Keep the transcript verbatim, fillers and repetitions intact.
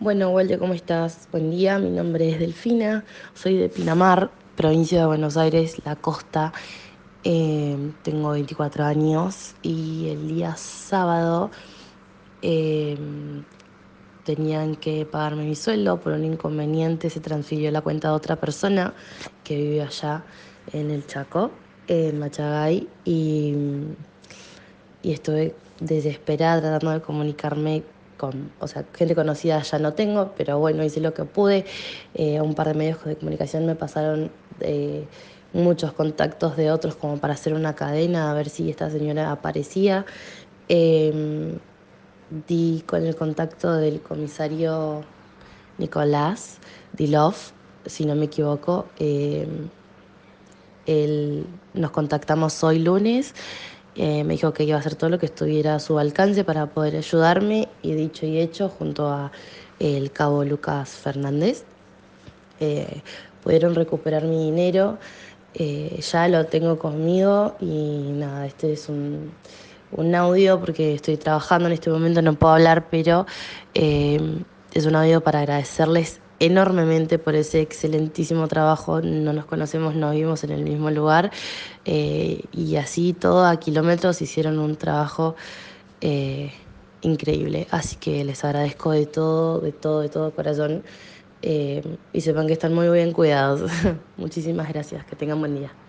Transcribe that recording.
Bueno, Walde, ¿cómo estás? Buen día, mi nombre es Delfina, soy de Pinamar, provincia de Buenos Aires, la costa. Eh, tengo veinticuatro años y el día sábado eh, tenían que pagarme mi sueldo. Por un inconveniente se transfirió la cuenta de otra persona que vive allá en el Chaco, en Machagay, y y estuve desesperada tratando de comunicarme con, o sea, gente conocida ya no tengo, pero bueno, hice lo que pude. Eh, un par de medios de comunicación me pasaron eh, muchos contactos de otros como para hacer una cadena, a ver si esta señora aparecía. Eh, Di con el contacto del comisario Nicolás Dilov, si no me equivoco. Eh, él, nos contactamos hoy lunes, eh, me dijo que iba a hacer todo lo que estuviera a su alcance para poder ayudarme y dicho y hecho, junto a el cabo Lucas Fernández, eh, pudieron recuperar mi dinero. Eh, ya lo tengo conmigo y nada, este es un, un audio porque estoy trabajando en este momento, no puedo hablar, pero eh, es un audio para agradecerles enormemente por ese excelentísimo trabajo. No nos conocemos, no vivimos en el mismo lugar, eh, y así todo a kilómetros hicieron un trabajo eh, increíble. Así que les agradezco de todo, de todo, de todo corazón, eh, y sepan que están muy bien cuidados. Muchísimas gracias, que tengan buen día.